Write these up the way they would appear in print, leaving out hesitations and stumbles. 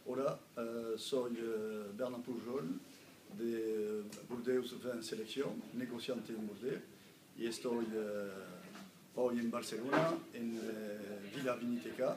Hola, soy Bernard Pujol de Burdeos Vin Selección, negociante en Burdeos, y estoy hoy en Barcelona, en Vila Viniteca,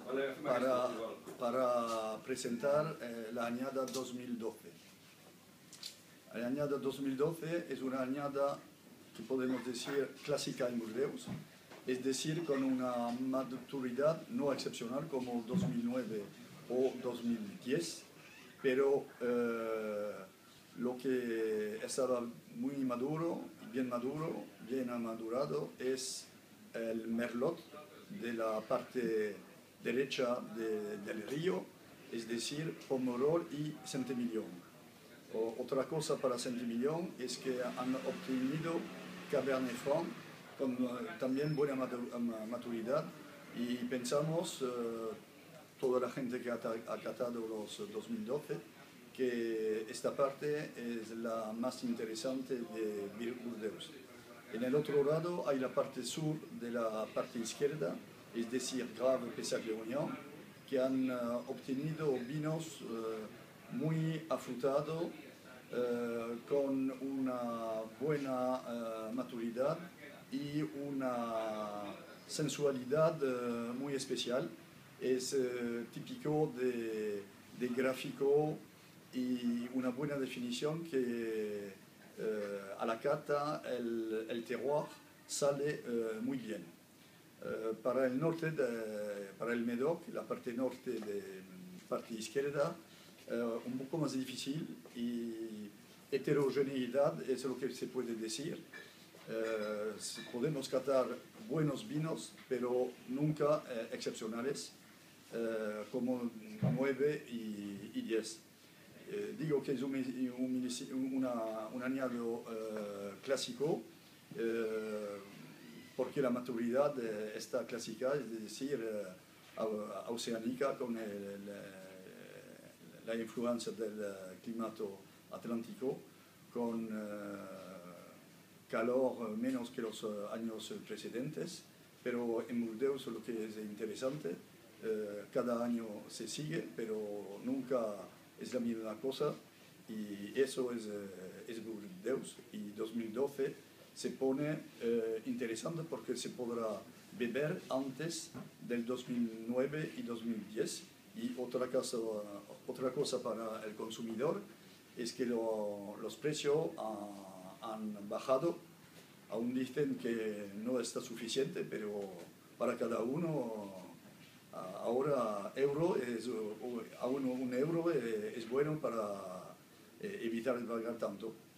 para presentar la añada 2012. La añada 2012 es una añada que podemos decir clásica en Burdeos, es decir, con una maturidad no excepcional como 2009 o 2010, pero lo que estaba muy maduro, bien amadurado, es el Merlot de la parte derecha del río, es decir, Pomerol y Saint-Emilion. Otra cosa para Saint-Emilion es que han obtenido Cabernet Franc con también buena maturidad, y pensamos, toda la gente que ha catado los 2012, que esta parte es la más interesante de Burdeos. En el otro lado hay la parte sur de la parte izquierda, es decir, Grave, Pessac, Léognan, que han obtenido vinos muy afrutados, con una buena maturidad y una sensualidad muy especial. Es típico de gráfico y una buena definición que a la cata el terroir sale muy bien. Para el norte, para el Médoc, la parte norte de parte izquierda, un poco más difícil, y heterogeneidad es lo que se puede decir. Podemos catar buenos vinos, pero nunca excepcionales, como 9 y 10. Digo que es un añado clásico, porque la maturidad está clásica, es decir, oceánica, con la influencia del clima atlántico, con calor menos que los años precedentes, pero en Burdeos lo que es interesante, cada año se sigue, pero nunca es la misma cosa, y eso es Burdeos. Y 2012 se pone interesante porque se podrá beber antes del 2009 y 2010. Y otra cosa para el consumidor es que los precios han bajado. Aún dicen que no está suficiente, pero para cada uno ahora un euro es bueno para evitar pagar tanto.